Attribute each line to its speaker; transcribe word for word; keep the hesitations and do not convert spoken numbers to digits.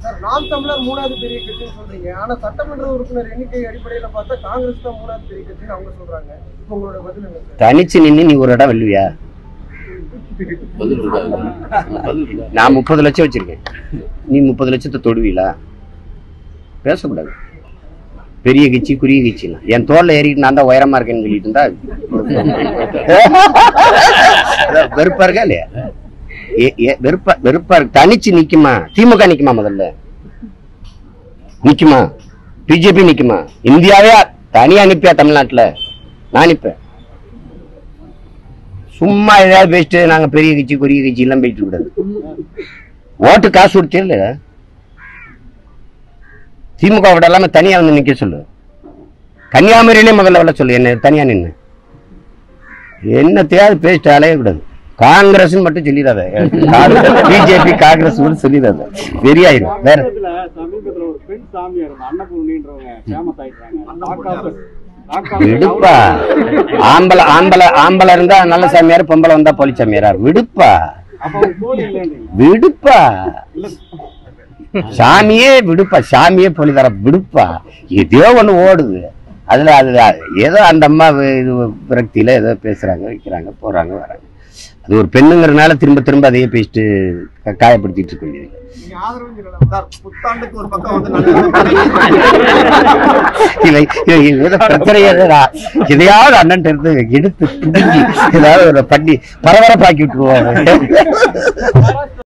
Speaker 1: நாம் தமிழர் மூணாவது பெரிய கட்சின்னு சொல்றீங்க. ஆனா சட்டமன்ற உறுப்பினர் எண்ணிக்கை அடிப்படையில பார்த்தா காங்கிரஸ் தான் மூணாவது பெரிய கட்சின்னு அவங்க சொல்றாங்க. உங்களோட பதில் என்ன?
Speaker 2: தனிச்சு நின்று நீ ஒரு இடம் வெல்லுவியா? நான் முப்பது லட்சம் வச்சிருக்கேன், நீ முப்பது லட்சத்தை தொடுவீங்களா? பேசக்கூடாது. பெரிய கட்சி குறுகிய கட்சிலாம் என் தோல்ல ஏறிட்டு நான் தான் உயரமா இருக்கேன்னு சொல்லிட்டு இருந்தா வெறுப்பா இருக்கா இல்லையா? வெறுப்பா வெறுப்பா இருக்கு. தனிச்சு நிக்குமா? திமுக நிக்குமா? முதல்ல நிக்குமா? பிஜேபி நிக்குமா? இந்தியாவே தனியா நிப்பியா? தமிழ்நாட்டுல நான் நிப்பேன். சும்மா ஏதாவது பேசிட்டு நாங்க பெரிய கட்சி குறுகிய கட்சி எல்லாம் பேசிட்டு கூடாது. ஓட்டு காசு கொடுத்தே இல்ல. திமுக விட இல்லாம தனியா வந்து நிக்க சொல்லு. கன்னியாகுமரியிலே முதல்ல வர சொல்லு. என்ன தனியா நின்று என்னத்தையாவது பேசிட்டு அலைய கூடாது. காங்கிரஸ் மட்டும் சொல்லிடாத, பிஜேபி காங்கிரஸ் மட்டும் சொல்லிடாத, வெறியாயிரும். வேற விடுப்பா. ஆம்பளை ஆம்பளை ஆம்பளை இருந்தா நல்ல சாமியார், பொம்பளை வந்தா போலி சாமியாரா? விடுப்பா விடுப்பா. சாமியே விடுப்பா, சாமியே போலிதார விடுப்பா. ஏதோ ஒண்ணு ஓடுது அதுல. அது ஏதோ அந்த அம்மா இது விரக்தியில ஏதோ பேசுறாங்க, வைக்கிறாங்க, போறாங்க, வராங்க. அது ஒரு பெண்ணுங்கிறதுனால திரும்ப திரும்ப அதையே பேசிட்டு காயப்படுத்திட்டு இருக்க முடியாது. எதையாவது அண்ணன் இருந்து எடுத்து துணிஞ்சு ஏதாவது ஒரு பண்ணி பரபரப்பாக்கி விட்டுருவாங்க.